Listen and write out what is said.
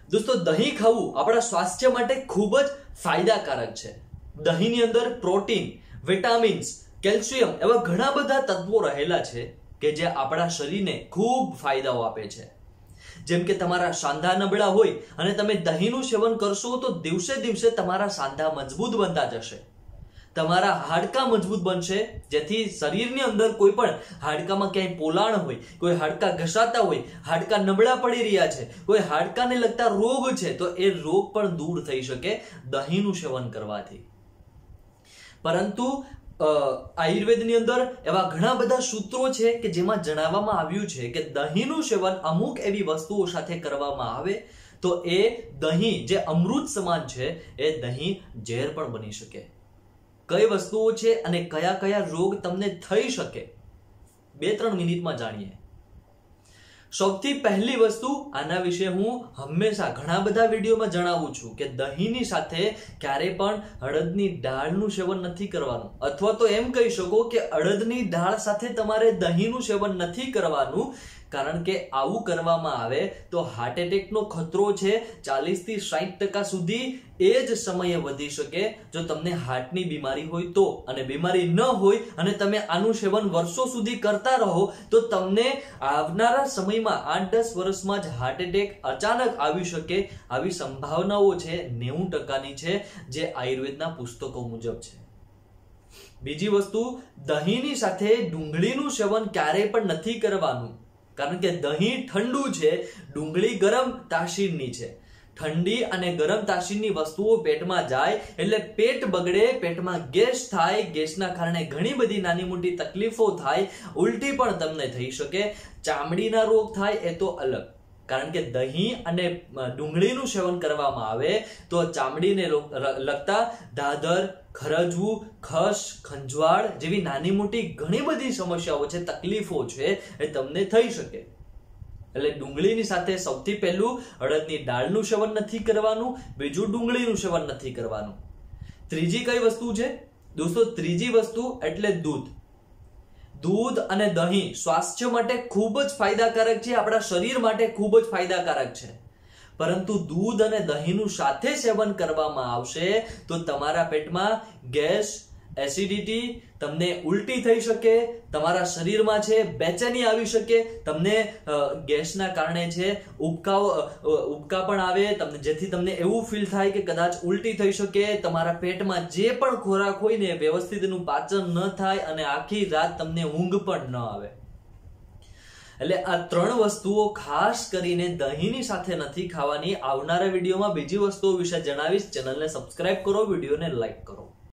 दोस्तों दही खाવું આપણા સ્વાસ્થ્ય માટે ખૂબ જ ફાયદાકારક છે। દહીંની અંદર પ્રોટીન, વિટામિન્સ, કેલ્શિયમ એવા ઘણા બધા તત્વો રહેલા છે કે જે આપણા શરીરને ખૂબ ફાયદાઓ આપે છે। જેમ કે તમારા સાંધા નબળા હોય અને તમે દહીંનું સેવન કરશો તો દિવસે દિવસે તમારા સાંધા મજબૂત બનતા જશે, તમારા હાડકા મજબૂત બનશે, જેથી શરીરની અંદર કોઈ પણ હાડકામાં ક્યાંય પોલાણ હોય, કોઈ હાડકા ઘસાતા હોય, હાડકા નબળા પડી રહ્યા છે, કોઈ હાડકાને લગતા રોગ છે તો એ રોગ પણ દૂર થઈ શકે દહીંનું સેવન કરવાથી। પરંતુ આયુર્વેદની અંદર એવા ઘણા બધા સૂત્રો છે કે જેમાં જણાવવામાં આવ્યું છે કે દહીંનું સેવન અમુક એવી વસ્તુઓ સાથે કરવામાં આવે તો એ દહીં જે અમૃત સમાન છે એ દહીં ઝેર પણ બની શકે। કઈ વસ્તુઓ છે અને કયા કયા રોગ તમને થઈ શકે 2-3 મિનિટમાં જાણીએ। સૌથી પહેલી વસ્તુ, આના વિશે હું હંમેશા ઘણા બધા વિડીયોમાં જણાવું છું કે દહીંની સાથે ક્યારે પણ અડદની દાળનું સેવન નથી કરવાનું, અથવા તો એમ કહી શકો કે અડદની દાળ સાથે તમારે દહીંનું સેવન નથી કરવાનું, કારણ કે આવું કરવામાં આવે તો હાર્ટ એટેકનો ખતરો છે 40 થી 60% સુધી એ જ સમયે વધી શકે જો તમને હાર્ટની બીમારી હોય તો। અને બીમારી ન હોય અને તમે આનું સેવન વર્ષો સુધી કરતા રહો તો તમને આવનારા સમયમાં 8-10 વર્ષમાં જ હાર્ટ એટેક અચાનક આવી શકે, આવી સંભાવનાઓ છે 90%ની છે, જે આયુર્વેદના પુસ્તકો મુજબ છે। બીજી વસ્તુ, દહીંની સાથે ડુંગળીનું સેવન ક્યારેય પણ નથી કરવાનું, કારણ કે દહીં ઠંડુ છે, ડુંગળી ગરમ તાસીરની છે। ઠંડી અને ગરમ તાસીરની વસ્તુઓ પેટમાં જાય એટલે પેટ બગડે, પેટમાં ગેસ થાય, ગેસના કારણે ઘણી બધી નાની મોટી તકલીફો થાય, ઉલટી પણ તમને થઈ શકે, ચામડીના રોગ થાય એ તો અલગ, કારણ કે દહીં અને ડુંગળીનું સેવન કરવામાં આવે તો ચામડીને લગતા દાદર, ખરજવું, ખસ, ખંજવાળ જેવી નાની મોટી ઘણી બધી સમસ્યાઓ છે, તકલીફો છે એ તમને થઈ શકે। એટલે ડુંગળીની સાથે સૌથી પહેલું અડદની દાળનું સેવન નથી કરવાનું, બીજું ડુંગળીનું સેવન નથી કરવાનું। ત્રીજી કઈ વસ્તુ છે દોસ્તો? ત્રીજી વસ્તુ એટલે દૂધ। દૂધ અને દહીં સ્વાસ્થ્ય માટે ખૂબ જ ફાયદાકારક છે, આપણા શરીર માટે ખૂબ જ ફાયદાકારક છે, પરંતુ દૂધ અને દહીંનું સાથે સેવન કરવામાં આવશે તો તમારા પેટમાં ગેસ, એસિડિટી, તમને ઉલટી થઈ શકે, તમારા શરીરમાં છે બેચેની આવી શકે, તમને ગેસના કારણે છે ઉબકા પણ આવે, તમને જેથી તમને એવું ફીલ થાય કે કદાચ ઉલટી થઈ શકે, તમારા પેટમાં જે પણ ખોરાક હોય ને વ્યવસ્થિત એનું પાચન ન થાય અને આખી રાત તમને ઊંઘ પણ ન આવે। એટલે આ 3 વસ્તુઓ ખાસ કરીને દહીંની સાથે નથી ખાવાની। આવનારા વિડીયોમાં બીજી વસ્તુઓ વિશે જણાવીશ। ચેનલને સબસ્ક્રાઇબ કરો, વિડીયોને લાઈક કરો।